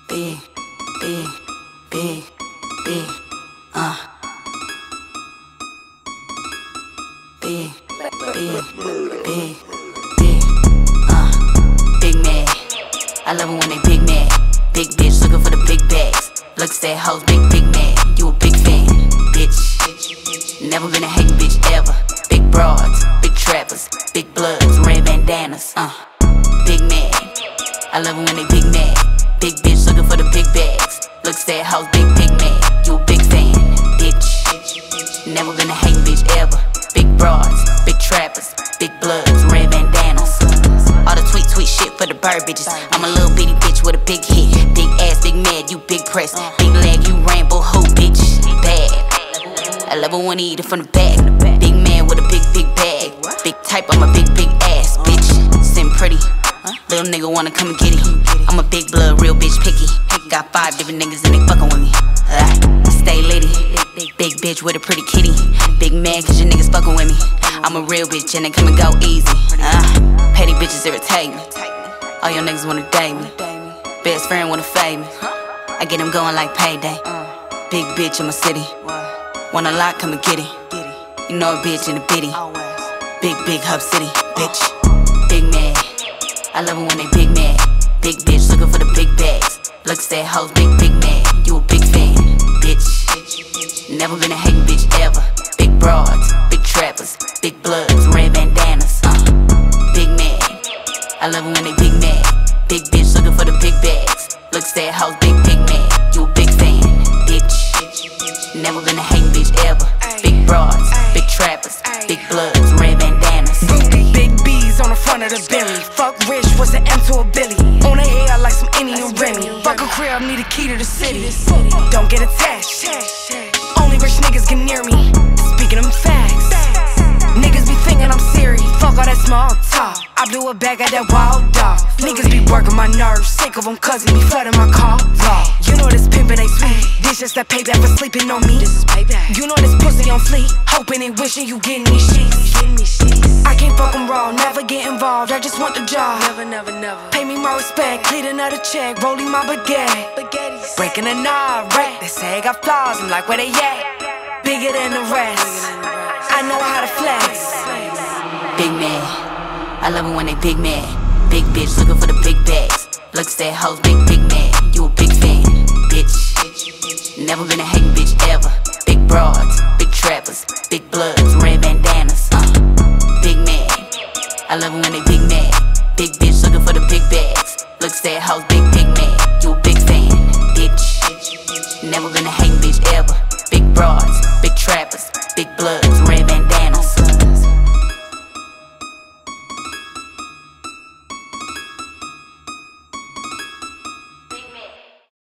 big, big, big, big, big, big, big, big, big man. I love it when they big man. Big bitch looking for the big bags. Looks at hoes, big man. You a big fan, bitch. Never been a hating bitch ever. Big broads, big trappers, big bloods, red bandanas. Big man. I love it when they big man. Big bitch looking for the big bags. Looks at hoes, big man. You a big fan, bitch. Never been a hating bitch ever. Big broads, big trappers, big bloods, red bandanas. All the tweet shit for the bird bitches. I'm a little bitty bitch with a big hit. Big ass, big mad, you big press. Big leg, you rainbow hoe, bitch. Bad. I love it when he eat it from the back. Big man with a big bag. Big type, I'm a big ass, bitch. Sitting pretty. Little nigga wanna come and get it. I'm a big blood, real bitch picky. Got 5 different niggas and they fucking with me. Stay litty. Big bitch with a pretty kitty. Big man cause your niggas fucking with me. I'm a real bitch and they come and go easy. Petty bitches irritate me. All your niggas wanna date me. Best friend wanna fade me. I get them going like payday. Big bitch in my city. Want a lot, come and get it. You know a bitch in the bitty. Big hub city, bitch. Big man. I love it when they big man. Big bitch looking for the big bags. Looks at hoes, big man. You a big fan, bitch. Never been a hating bitch ever. Big broads, big trappers, big bloods, red bandanas. Big man. I love it when they big man. Big bitch looking for the big bags. Looks at hoes, big man. You a big fan, bitch. Never been a hating bitch ever. Big broads, big trappers, big bloods, red bandanas. Big B's on the front of the Bentley. Fuck rich, was an M to a Billy. On the hair like some Indian and Remy. Fuck a crib, need a key to the city. Don't get attached. Only rich niggas get near me. Speaking them facts. Niggas be thinking I'm serious. Fuck all that small talk. I blew a bag at that wild dog. Niggas be working my nerves. Sick of them cause he be flooding my car. You know this pimpin' ain't sweet. This just that payback for sleeping on me. This is payback. You know this pussy on fleek. Hoping and wishing you getting these sheets. I can't fuck them raw, never get involved. I just want the job. Never. Pay me my respect, clean another check, rolling my baguette. Breaking a knob, right? They say I got flaws, I'm like, where they at? Bigger than the rest. I know how to flex. Big man. I love it when they big man. Big bitch looking for the big bags. Looks at hoes, big man. You a big fan, bitch. Never been a hating bitch ever. Big broads, big trappers, big bloods, red bandanas. Big man. I love it when they big man. Big bitch looking for the big bags. Looks at hoes, big man. You a big fan, bitch. Never been a hating bitch ever. Big broads, big trappers, big bloods,